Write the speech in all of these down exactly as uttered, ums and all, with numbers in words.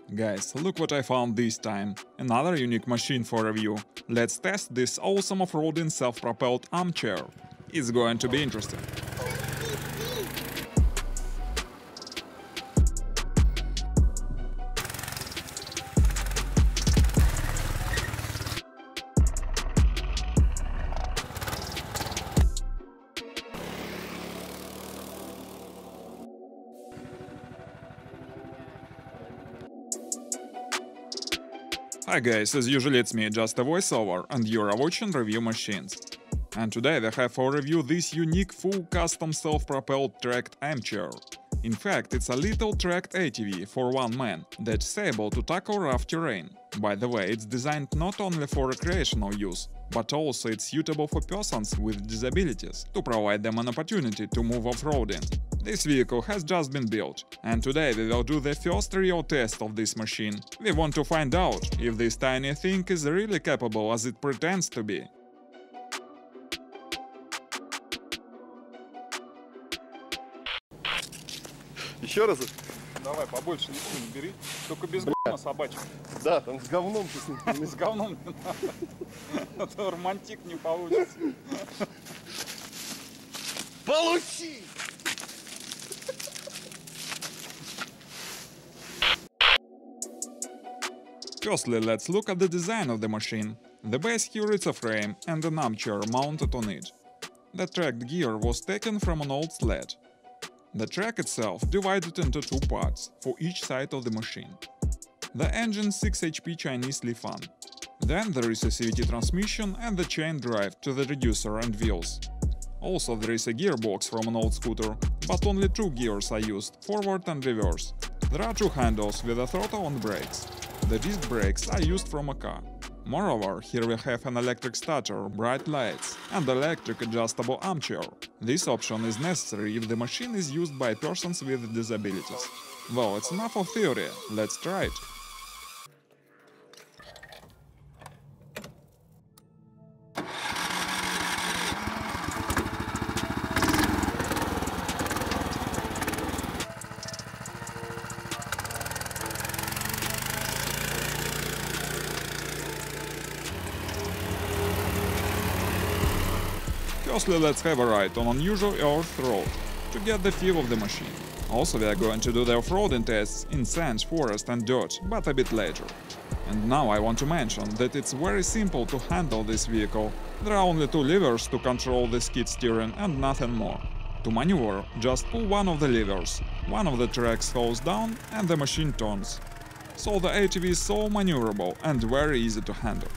Guys, look what I found this time. Another unique machine for review. Let's test this awesome off-roading self-propelled armchair. It's going to be interesting. Hi guys, as usually it's me, just a voiceover, and you're watching Review Machines. And today I have for review this unique full custom self-propelled tracked armchair. In fact, it's a little tracked A T V for one man that's able to tackle rough terrain. By the way, it's designed not only for recreational use, but also it's suitable for persons with disabilities to provide them an opportunity to move off-roading. This vehicle has just been built, and today we will do the first real test of this machine. We want to find out if this tiny thing is really capable as it pretends to be. Еще раз. Давай, побольше листвы не бери, только без говна собачек. Да, там с говном ты С говном не надо, а то романтик не получится. Получи! Firstly, let's look at the design of the machine. The base here is a frame and an armchair mounted on it. The tracked gear was taken from an old sled. The track itself divided into two parts, for each side of the machine. The engine six H P Chinese Lifan. Then there is a C V T transmission and the chain drive to the reducer and wheels. Also there is a gearbox from an old scooter, but only two gears are used, forward and reverse. There are two handles with a throttle and brakes. The disc brakes are used from a car. Moreover, here we have an electric starter, bright lights, and electric adjustable armchair. This option is necessary if the machine is used by persons with disabilities. Well, it's enough of theory, let's try it. Firstly, let's have a ride on unusual earth road to get the feel of the machine. Also, we are going to do the off-roading tests in sand, forest and dirt, but a bit later. And now I want to mention that it's very simple to handle this vehicle. There are only two levers to control the skid steering and nothing more. To maneuver, just pull one of the levers, one of the tracks falls down and the machine turns. So the A T V is so maneuverable and very easy to handle.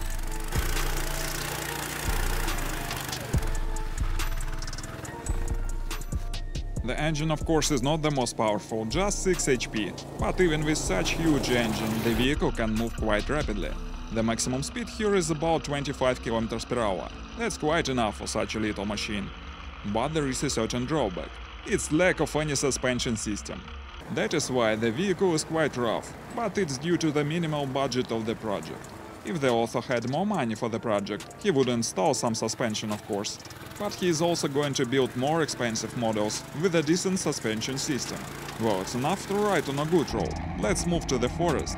The engine of course is not the most powerful, just six H P, but even with such huge engine the vehicle can move quite rapidly. The maximum speed here is about twenty-five kilometers per hour, that's quite enough for such a little machine. But there is a certain drawback, its lack of any suspension system. That is why the vehicle is quite rough, but it's due to the minimal budget of the project. If the author had more money for the project, he would install some suspension of course. But he is also going to build more expensive models with a decent suspension system. Well, it's enough to ride on a good road. Let's move to the forest.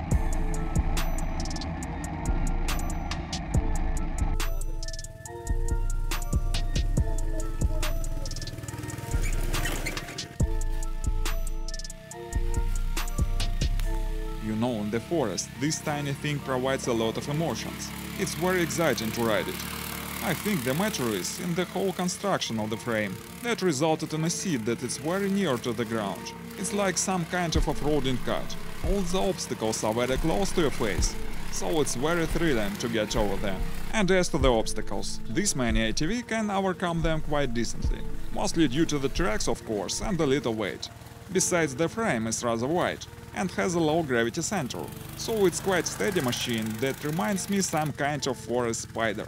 You know, in the forest, this tiny thing provides a lot of emotions. It's very exciting to ride it. I think the matter is in the whole construction of the frame, that resulted in a seat that is very near to the ground. It's like some kind of off-roading cut. All the obstacles are very close to your face, so it's very thrilling to get over them. And as to the obstacles, this mini A T V can overcome them quite decently, mostly due to the tracks of course and a little weight. Besides, the frame is rather wide and has a low gravity center, so it's quite steady machine that reminds me some kind of forest spider.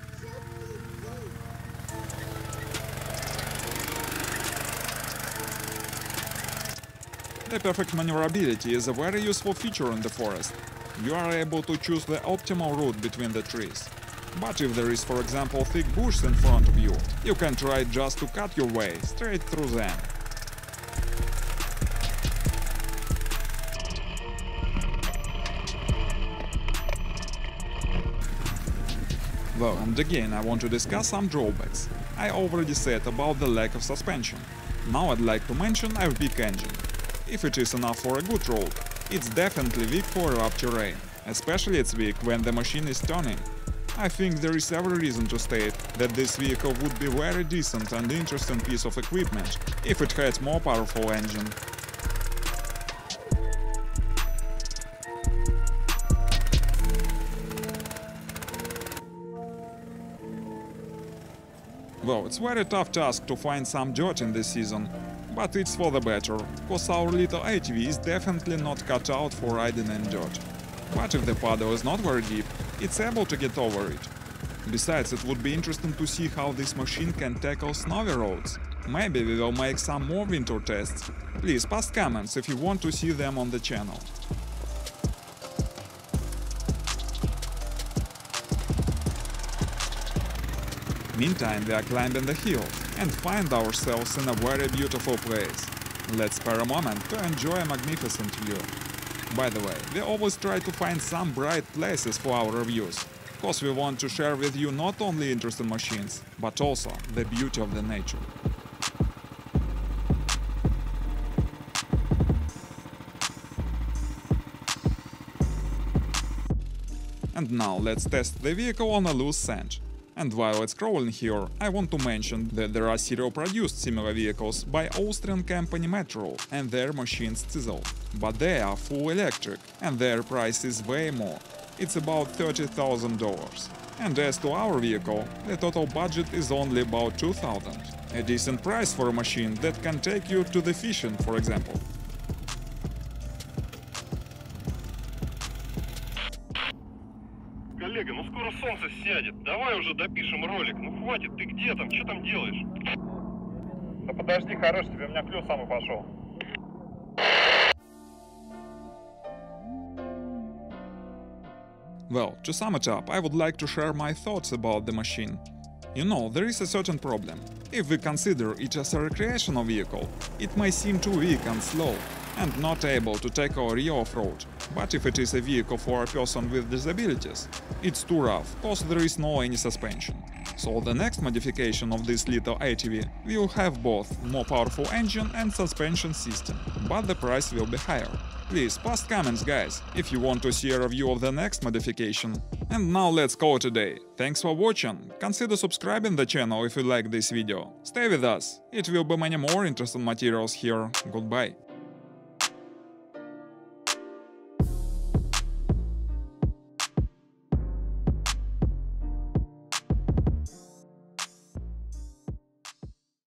The perfect maneuverability is a very useful feature in the forest. You are able to choose the optimal route between the trees. But if there is, for example, thick bush in front of you, you can try just to cut your way straight through them. Well, and again I want to discuss some drawbacks. I already said about the lack of suspension. Now I'd like to mention a weak engine. If it is enough for a good road, it's definitely weak for rough terrain. Especially it's weak when the machine is turning. I think there is every reason to state that this vehicle would be very decent and interesting piece of equipment if it had more powerful engine. Well, it's very tough task to find some dirt in this season, but it's for the better, cause our little A T V is definitely not cut out for riding in dirt. But if the puddle is not very deep, it's able to get over it. Besides, it would be interesting to see how this machine can tackle snowy roads. Maybe we will make some more winter tests. Please post comments if you want to see them on the channel. Meantime, we are climbing the hill and find ourselves in a very beautiful place. Let's spare a moment to enjoy a magnificent view. By the way, we always try to find some bright places for our reviews, cause we want to share with you not only interesting machines, but also the beauty of the nature. And now let's test the vehicle on a loose sand. And while it's crawling here, I want to mention that there are serial-produced similar vehicles by Austrian company Metro and their machines Chisel. But they are full electric, and their price is way more. It's about thirty thousand dollars. And as to our vehicle, the total budget is only about two thousand dollars. A decent price for a machine that can take you to the fishing, for example. Коллега, ну скоро солнце сядет. Давай уже допишем ролик. Ну хватит, ты где там? Что там делаешь? Да подожди, хорош, тебе у меня клюв самый пошел. Well, to sum it up, I would like to share my thoughts about the machine. You know, there is a certain problem. If we consider it as a recreational vehicle, it may seem too weak and slow, and not able to tackle a real off-road. But if it is a vehicle for a person with disabilities, it's too rough, cause there is no any suspension. So the next modification of this little A T V will have both more powerful engine and suspension system, but the price will be higher. Please post comments, guys, if you want to see a review of the next modification. And now let's call it a day. Thanks for watching, consider subscribing the channel if you like this video. Stay with us, it will be many more interesting materials here. Goodbye.